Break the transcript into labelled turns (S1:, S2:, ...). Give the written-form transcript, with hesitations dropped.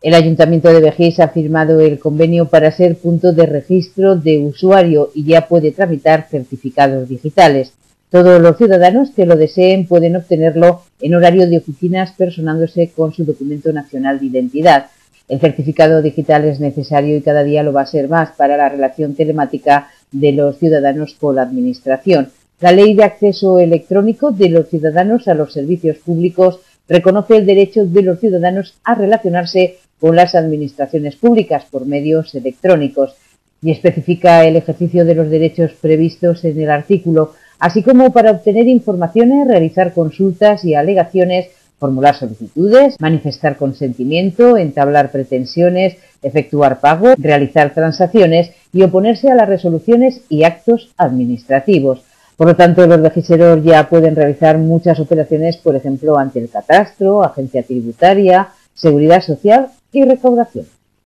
S1: El Ayuntamiento de Begís ha firmado el convenio para ser punto de registro de usuario y ya puede tramitar certificados digitales. Todos los ciudadanos que lo deseen pueden obtenerlo en horario de oficinas personándose con su documento nacional de identidad. El certificado digital es necesario y cada día lo va a ser más para la relación telemática de los ciudadanos con la Administración. La Ley de Acceso Electrónico de los Ciudadanos a los Servicios Públicos reconoce el derecho de los ciudadanos a relacionarse con las administraciones públicas por medios electrónicos y especifica el ejercicio de los derechos previstos en el artículo, así como para obtener informaciones, realizar consultas y alegaciones, formular solicitudes, manifestar consentimiento, entablar pretensiones, efectuar pago, realizar transacciones y oponerse a las resoluciones y actos administrativos. Por lo tanto, los vejiseros ya pueden realizar muchas operaciones, por ejemplo, ante el catastro, agencia tributaria, seguridad social y recaudación.